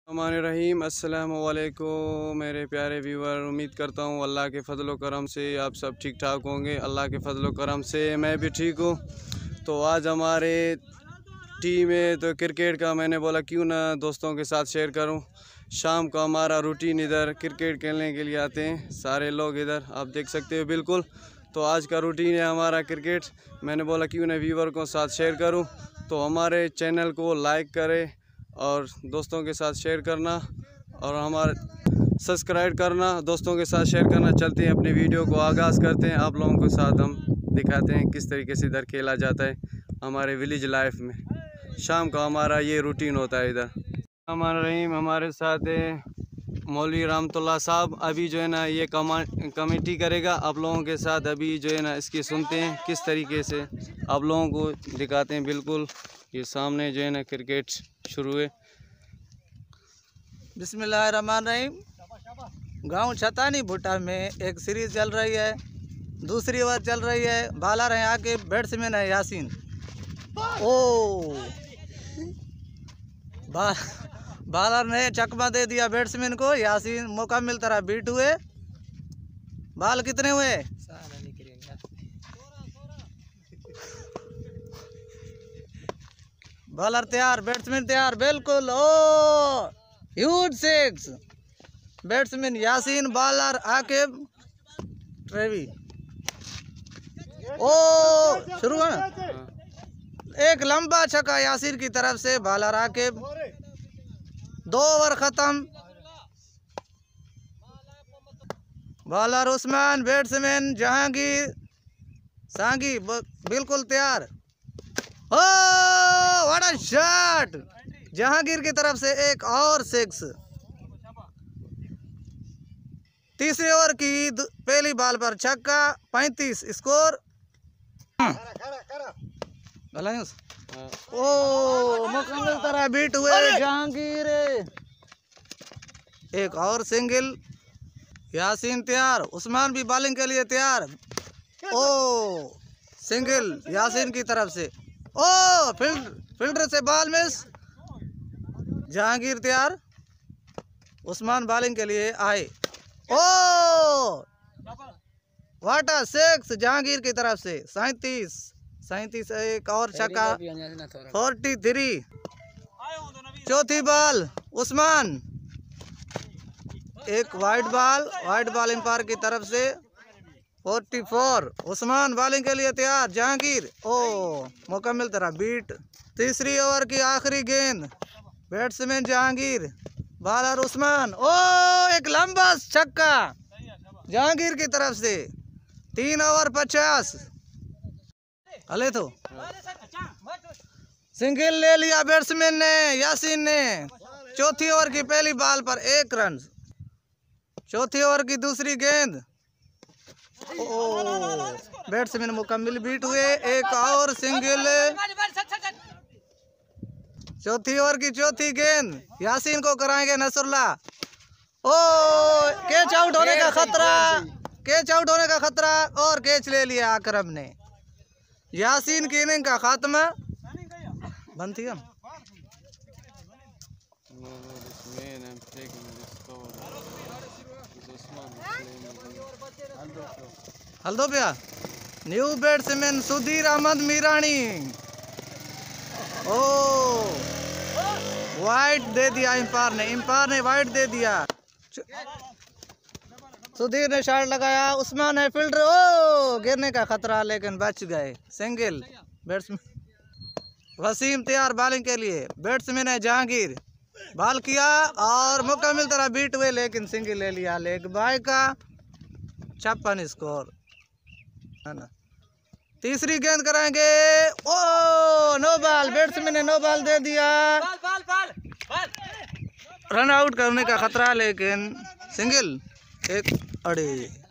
रहीम अस्सलामुअलैकुम मेरे प्यारे व्यूवर। उम्मीद करता हूँ अल्लाह के फ़ज़ल करम से आप सब ठीक ठाक होंगे। अल्लाह के फ़ज़ल करम से मैं भी ठीक हूँ। तो आज हमारे टीम में तो क्रिकेट का मैंने बोला क्यों ना दोस्तों के साथ शेयर करूँ। शाम को हमारा रूटीन इधर क्रिकेट खेलने के लिए आते हैं सारे लोग इधर, आप देख सकते हो बिल्कुल। तो आज का रूटीन है हमारा क्रिकेट। मैंने बोला क्यों ना व्यूवर को साथ शेयर करूँ। तो हमारे चैनल को लाइक करें और दोस्तों के साथ शेयर करना और हमारे सब्सक्राइब करना, दोस्तों के साथ शेयर करना। चलते हैं अपनी वीडियो को आगाज़ करते हैं। आप लोगों के साथ हम दिखाते हैं किस तरीके से इधर खेला जाता है हमारे विलेज लाइफ में। शाम का हमारा ये रूटीन होता है इधर। हमारे साथ मौलवी रहमतुल्लाह साहब अभी जो है ना ये कमेटी करेगा आप लोगों के साथ। अभी जो है ना इसकी सुनते हैं किस तरीके से आप लोगों को दिखाते हैं। बिल्कुल ये सामने जो है ना क्रिकेट शुरू है। बिस्मिल्लाहिर्रहमानिर्रहीम। गांव छतानी भुट्टा में एक सीरीज चल रही है, दूसरी ओवर चल रही है। बालर हैं आके बैट्समैन है यासीन। ओ बालर ने चकमा दे दिया बैट्समैन को। यासीन मुकम्मल तरह बीट हुए। बाल कितने हुए? बॉलर तैयार, बैट्समैन तैयार, बिल्कुल। ओ huge six. Batsman Yasin, bowler Aqib ट्रेवी। ओ शुरू है ना। एक लंबा छक्का यासीन की तरफ से, बॉलर आकिब। 2 ओवर खत्म। बॉलर उस्मान, बैट्समैन जहांगीर सांगी बिल्कुल तैयार। ओ व्हाट अ शॉट! जहांगीर की तरफ से एक और सिक्स। तीसरे ओवर की पहली बॉल पर छक्का। 35 स्कोर। ओ मुकम्मल तरह बीट हुए जहांगीर। एक और सिंगल। यासीन तैयार, उस्मान भी बॉलिंग के लिए तैयार। ओ सिंगल यासीन की तरफ से। ओ फील्डर से बॉल मिस। जहांगीर तैयार, उस्मान बॉलिंग के लिए आए। ओ व्हाट अ सिक्स जहांगीर की तरफ से। 37 एक और छक्का। 43। चौथी बॉल उस्मान। एक वाइड बॉल एम्पायर की तरफ से। 44 उस्मान बॉलिंग के लिए तैयार। जहांगीर ओ मुकम्मल तरह बीट। तीसरी ओवर की आखिरी गेंद। Batsman Jahangir, bowler Usman. ओ एक लंबा छक्का जहांगीर की तरफ से। 3 ओवर 50। अले तो सिंगल ले लिया बैट्समैन ने यासीन ने। चौथी ओवर की पहली बॉल पर 1 रन। चौथी ओवर की दूसरी गेंद। बैट्समैन मुकम्मल बीट हुए। एक और सिंगल। चौथी ओवर की चौथी गेंद। यासीन को कराएंगे नसरुल्लाह। ओ कैच आउट होने का खतरा, कैच आउट होने का खतरा और कैच ले लिया अकरम ने। यासीन की इनिंग का खात्मा। बंद थी हम। हल्दो पिया। New batsman Sudhir Ahmed Mirani. ओ वाइड दे दिया एम्पायर ने वाइड दे दिया। सुधीर ने शॉट लगाया। उस्मान है फील्डर। ओ गिरने का खतरा लेकिन बच गए। सिंगल। बैट्समैन वसीम तैयार बॉलिंग के लिए। बैट्समैन है जहांगीर, बॉल किया और मुकम्मल तरह बीट हुए लेकिन सिंगल ले लिया लेग बाय का। 56 स्कोर है ना। तीसरी गेंद कराएंगे। ओ नो बॉल। बैट्समैन ने नो बॉल दे दिया। रन आउट करने का खतरा लेकिन सिंगल। एक अड़े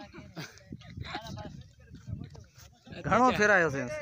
घणो फिरा है उसे।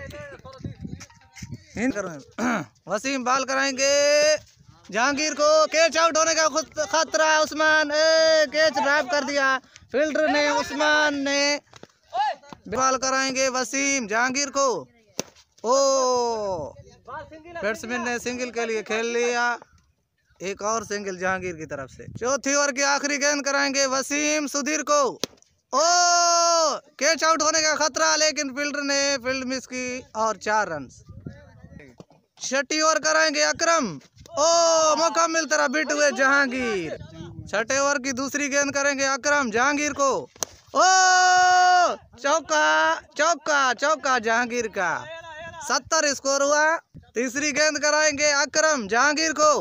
वसीम बॉल कराएंगे जहांगीर को। कैच आउट होने का खतरा। उस्मान कैच ड्राइव कर दिया फील्डर ने। उस्मान ने बॉल कराएंगे वसीम जहांगीर को। ओ बैट्समैन ने सिंगल के लिए खेल लिया। एक और सिंगल जहांगीर की तरफ से। चौथी ओवर की आखिरी गेंद कराएंगे वसीम सुधीर को। ओ कैच आउट होने का खतरा, लेकिन फील्डर ने फील्ड मिस की और 4 रन। छठी ओवर कराएंगे अकरम। ओ मौका मिलता रहा, बिट हुए जहांगीर। छठे ओवर की दूसरी गेंद करेंगे अकरम जहांगीर को। ओ चौका चौका चौका जहांगीर का, 70 स्कोर हुआ। तीसरी गेंद कराएंगे अकरम जहांगीर को।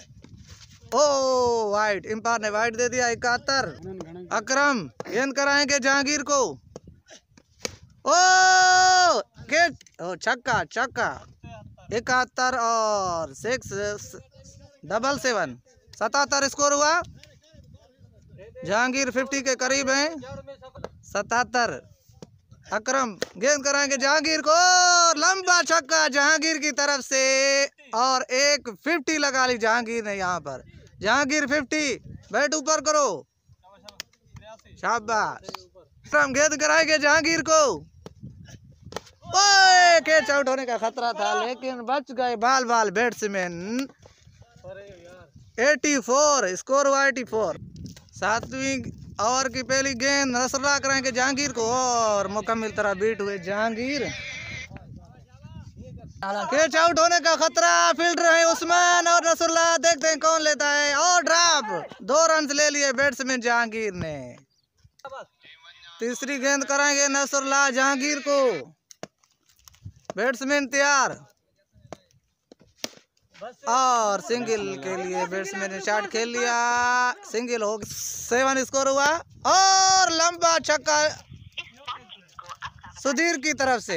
ओ वाइट, अंपायर ने वाइट दे दिया, 71। अकरम गेंद कराएंगे जहांगीर को। ओ गेट, ओ छक्का छक्का, 71 और 6 डबल 7, 77 स्कोर हुआ। जहांगीर 50 के करीब हैं, 77। अकरम गेंद कराएंगे जहांगीर को, लंबा छक्का जहांगीर की तरफ से और एक 50 लगा ली जहांगीर ने। यहाँ पर जहांगीर 50, बैट ऊपर करो, शाबाश। अकरम गेंद कराएंगे जहांगीर को। ओए कैच आउट होने का खतरा था, लेकिन बच गए बाल बाल बैट्समैन। 84 स्कोर हुआ, 84। सातवीं ओवर की पहली गेंद नसरुल्लाह कराएंगे जहांगीर को और मुकम्मल तरह बीट हुए जहांगीर। कैच आउट होने का खतरा, फील्डर है उस्मान और नसरुल्लाह, देखते हैं कौन लेता है। और ड्रॉप, 2 रन ले लिए बैट्समैन जहांगीर ने। तीसरी गेंद कराएंगे नसरुल्लाह जहांगीर को, बैट्समैन तैयार और सिंगल के लिए बैट्समैन ने शॉट खेल लिया, सिंगल हो गया। 7 स्कोर हुआ और लंबा छक्का सुधीर की तरफ से।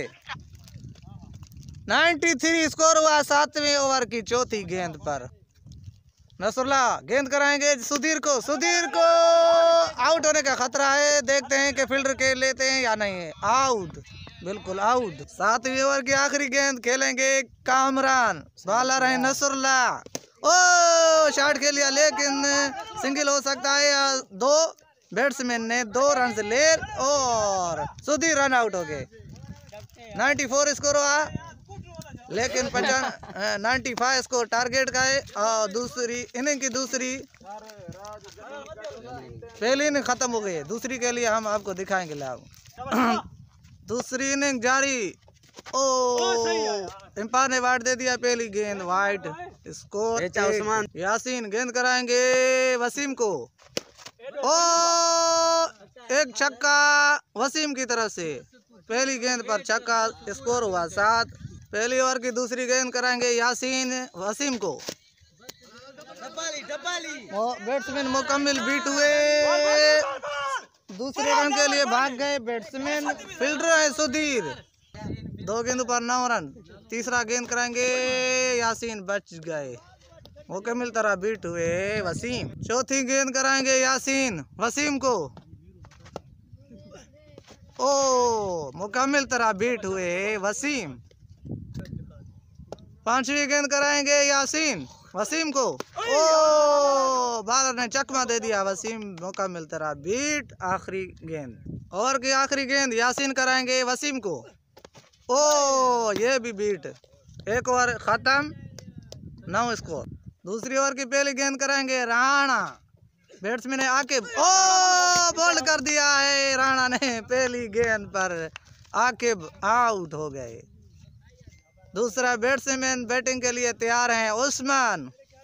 93 स्कोर हुआ 7वें ओवर की चौथी गेंद पर। नसरुल्लाह गेंद कराएंगे सुधीर को, सुधीर को आउट होने का खतरा है, देखते हैं कि फील्डर के लेते हैं या नहीं है। आउट, बिल्कुल आउट। 7वीं ओवर की आखिरी गेंद खेलेंगे कामरान, बॉलर है नसरुल्लाह। ओ शॉट खेल लिया, लेकिन सिंगल हो सकता है या 2, बैट्समैन ने 2 रन ले और सुधीर रन आउट हो गए। 94 स्कोर हुआ, लेकिन 95 स्कोर टारगेट का है। और दूसरी इनिंग की दूसरी, पहली इनिंग खत्म हो गई है, दूसरी के लिए हम आपको दिखाएंगे लाभ। दूसरी इनिंग जारी। ओ अंपायर ने वाइट दे दिया, पहली गेंद वाइट, स्कोर यासीन गेंद कराएंगे वसीम को। ओ एक छक्का वसीम की तरफ से, पहली गेंद पर छक्का, स्कोर हुआ 7। पहली ओवर की दूसरी गेंद कराएंगे यासीन वसीम को। बैट्समैन मुकम्मल बीट हुए, दूसरे रन के लिए भाग गए बैट्समैन। फील्डर है सुधीर, 2 गेंद पर 9 रन। तीसरा गेंद कराएंगे यासीन, बच गए, मुकम्मल तरह बीट हुए वसीम। चौथी गेंद कराएंगे यासीन वसीम को। ओ मुकम्मल तरह बीट हुए वसीम। 5वीं गेंद कराएंगे यासीन वसीम को। ओ बॉलर ने चकमा दे दिया, वसीम मुकम्मल तरह बीट। आखिरी गेंद, ओवर की आखिरी गेंद यासीन कराएंगे वसीम को। ओ ये भी बीट, एक ओवर खत्म, 9 स्कोर। दूसरी ओवर की पहली गेंद कराएंगे राणा, बैट्समैन ने आके ओ बोल्ड कर दिया है राणा ने, पहली गेंद पर आके आउट हो गए। दूसरा बैट्समैन बैटिंग के लिए तैयार हैं उस्मान।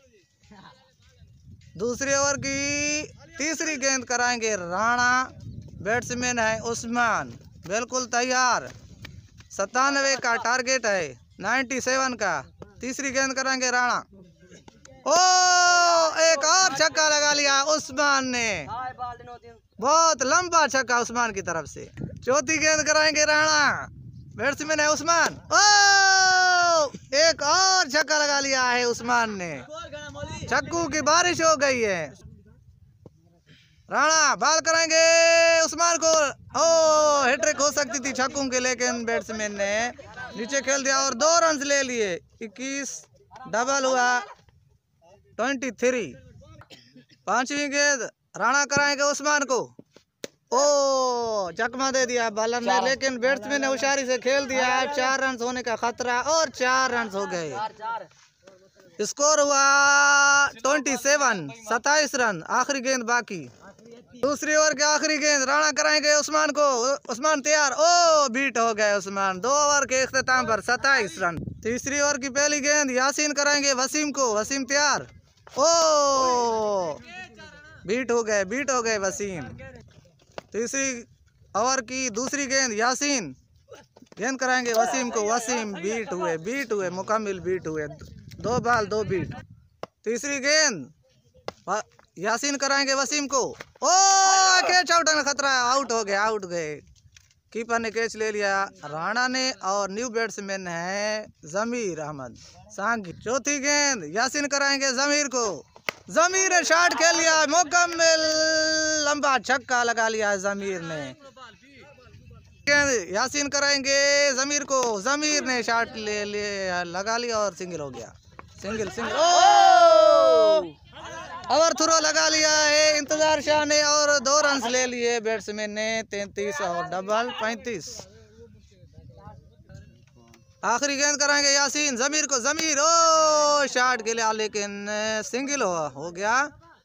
दूसरे ओवर की तीसरी गेंद कराएंगे राणा, बैट्समैन है उस्मान, बिल्कुल तैयार। 97 का टारगेट है, 97 का। तीसरी गेंद कराएंगे राणा। ओ एक और छक्का लगा लिया उस्मान ने, बहुत लंबा छक्का उस्मान की तरफ से। चौथी गेंद कराएंगे राणा, बैट्समैन है उस्मान। ओ एक और छक्का लगा लिया है उस्मान ने, छक्कू की बारिश हो गई है। राणा बॉल कराएंगे उस्मान को। ओ हैट्रिक हो सकती थी छक्कों के, लेकिन बैट्समैन ने नीचे खेल दिया और 2 रन ले लिए। 21 डबल हुआ, 23। 5वीं गेंद राणा कराएंगे उस्मान को। ओ चकमा दे दिया बॉलर ने, लेकिन बैट्समैन ने होशियारी से खेल दिया। 4 रन होने का खतरा और 4 रन हो गए। स्कोर हुआ 27, 27 रन। आखिरी गेंद बाकी। दूसरी ओवर के आखिरी गेंद राणा कराएंगे उस्मान को। उस्मान तैयार। ओ बीट हो गए उस्मान। 2 ओवर के इख्तिताम पर 27 रन। तीसरी ओवर की पहली गेंद यासीन कराएंगे वसीम को। वसीम तैयार। ओ बीट हो गए वसीम। तीसरी ओवर की दूसरी गेंद यासीन गेंद कराएंगे वसीम को। वसीम बीट हुए मुकम्मल बीट हुए। 2 बॉल 2 बीट। तीसरी गेंद यासीन कराएंगे वसीम को। ओ कैच आउट में खतरा। आउट हो गए। कीपर ने कैच ले लिया राणा ने और न्यू बैट्समैन है जमीर अहमद सांगी। चौथी गेंद यासीन कराएंगे जमीर को। जमीर ने शॉट खेल लिया मुकम्मल। लंबा छक्का लगा लिया जमीर ने। यासीन कराएंगे जमीर को। जमीर ने शॉट ले लगा लिया और सिंगल हो गया। सिंगल ओवर थ्रो लगा लिया है इंतजार शाह ने और 2 रन ले लिए बैट्समैन ने। 33 और डबल 35। आखिरी गेंद कराएंगे यासीन जमीर को। जमीर ओ शॉट के लिए लेकिन सिंगल हो गया।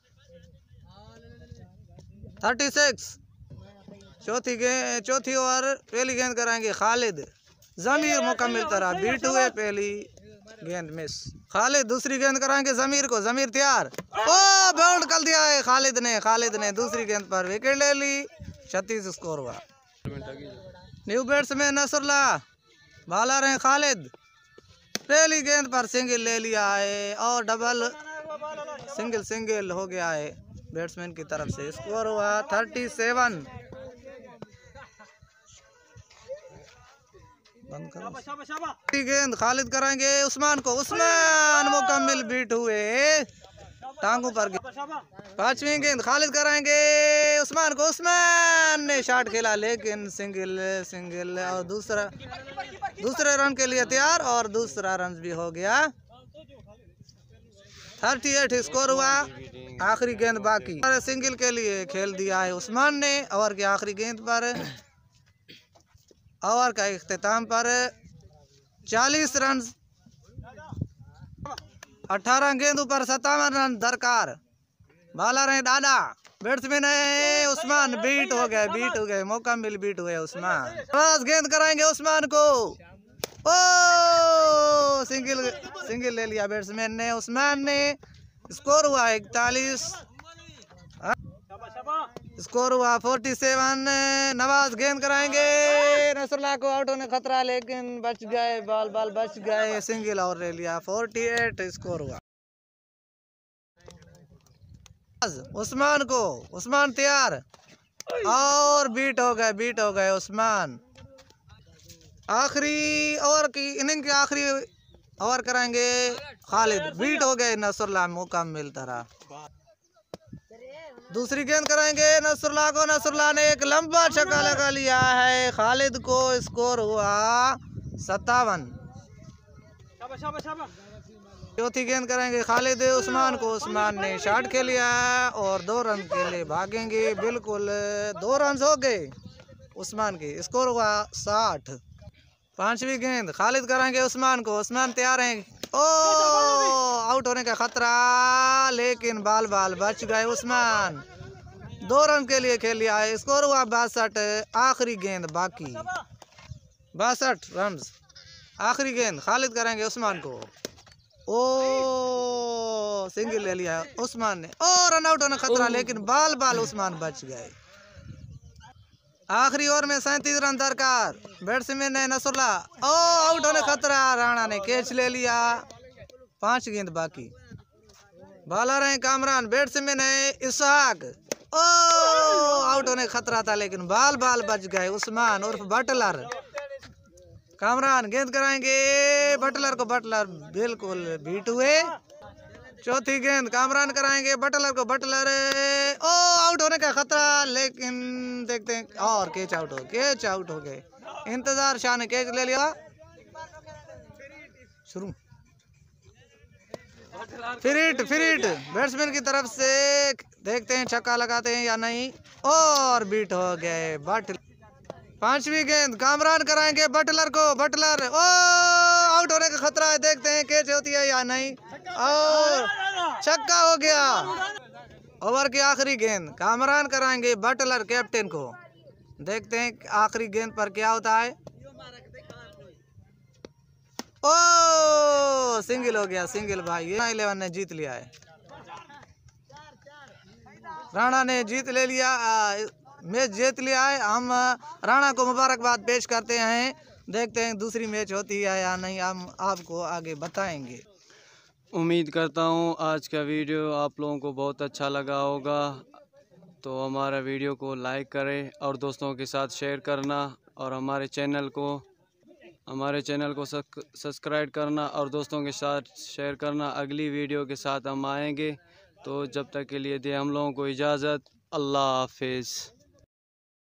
36। चौथी ओवर पहली गेंद कराएंगे खालिद। जमीर मुकम्मल तरह बीट हुए। पहली गेंद मिस। खालिद दूसरी गेंद कराएंगे जमीर को। जमीर तैयार। ओ बाउंड कर दिया है खालिद ने दूसरी गेंद पर विकेट ले ली। 36 स्कोर हुआ। न्यू बैट्समैन नसरुल्लाह बॉलर हैं खालिद। पहली गेंद पर सिंगल ले लिया है और डबल सिंगल हो गया है बैट्समैन की तरफ से। स्कोर हुआ 37। गेंद खालिद कराएंगे उस्मान को। उस्मान मुकम्मल बीट हुए टांगों पर। 5वीं गेंद खालिद कराएंगे उस्मान को। उस्मान ने शॉट खेला लेकिन सिंगल और दूसरे रन के लिए तैयार और दूसरा रन भी हो गया। 38 स्कोर हुआ। आखिरी गेंद बाकी। सिंगल के लिए खेल दिया है उस्मान ने। ओवर की आखिरी गेंद पर ओवर का इख्तिताम पर 40 रन। 18 गेंद पर 57 रन दरकार। बॉलर है दादा। बैट्समैन है उस्मान। बीट हो गए मुकम्मल बीट हुए उस्मान। 5 गेंद कराएंगे उस्मान को। ओ सिंगल ले लिया बैट्समैन ने उस्मान ने। स्कोर हुआ 41। स्कोर हुआ 47। नवाज गेंद कराएंगे नसरुल्लाह को। आउट होने खतरा लेकिन बच गए। बॉल बच गए। सिंगल और ले लिया। 48 स्कोर हुआ। उस्मान को। उस्मान तैयार और बीट हो गए उस्मान। आखिरी ओवर की इनिंग के आखिरी ओवर कराएंगे खालिद। बीट हो गए नसरुल्लाह मुकम्मल तरह। दूसरी गेंद कराएंगे नसरुल्लाह को। नसरुल्लाह ने एक लंबा छक्का लगा लिया है खालिद को। स्कोर हुआ 57। चौथी गेंद कराएंगे खालिद उस्मान को। उस्मान ने शॉट खेल लिया और 2 रन के लिए भागेंगे। बिल्कुल 2 रन हो गए उस्मान के। स्कोर हुआ 60। 5वीं गेंद खालिद कराएंगे उस्मान को। उस्मान तैयार हैं। ओ आउट होने का खतरा लेकिन बाल बच गए उस्मान। 2 रन के लिए खेल लिया है। स्कोर हुआ 62। आखिरी गेंद बाकी। 62 रन। आखिरी गेंद खालिद करेंगे उस्मान को। ओ सिंगल ले लिया उस्मान ने। ओ रन आउट होने खतरा लेकिन बाल उस्मान बच गए। आखिरी ओवर में 37 रन दरकार। बैट्समैन है नसरुल्लाह। ओ आउट होने खतरा। राणा ने कैच ले लिया। 5 गेंद बाकी। बॉलर है कामरान। बैट्समैन है इसहाक। ओ आउट होने खतरा था लेकिन बाल बच गए। उस्मान उर्फ बटलर। कामरान गेंद कराएंगे बटलर को। बटलर बिल्कुल बीट हुए। चौथी गेंद कामरान कराएंगे बटलर को। बटलर ओ आउट होने का खतरा लेकिन देखते हैं और कैच आउट हो गए। इंतजार शाह ने कैच ले लिया। शुरू फिरिट बैट्समैन की तरफ से देखते हैं छक्का लगाते हैं या नहीं और बीट हो गए। 5वीं गेंद कामरान कराएंगे बटलर को। बटलर ओ आउट होने का खतरा है, देखते हैं कैच होती है या नहीं। और छक्का हो गया। ओवर की आखिरी गेंद कामरान कराएंगे बटलर कैप्टन को। देखते हैं आखिरी गेंद पर क्या होता है। ओ सिंगल हो गया, सिंगल भाई। 11 ने जीत लिया है, राणा ने जीत ले लिया, मैच जीत लिया है। हम राणा को मुबारकबाद पेश करते हैं। देखते हैं दूसरी मैच होती है या नहीं, हम आपको आगे बताएंगे। उम्मीद करता हूँ आज का वीडियो आप लोगों को बहुत अच्छा लगा होगा। तो हमारा वीडियो को लाइक करें और दोस्तों के साथ शेयर करना, और हमारे चैनल को सब्सक्राइब करना और दोस्तों के साथ शेयर करना। अगली वीडियो के साथ हम आएंगे, तो जब तक के लिए दे हम लोगों को इजाज़त। अल्लाह हाफिज़।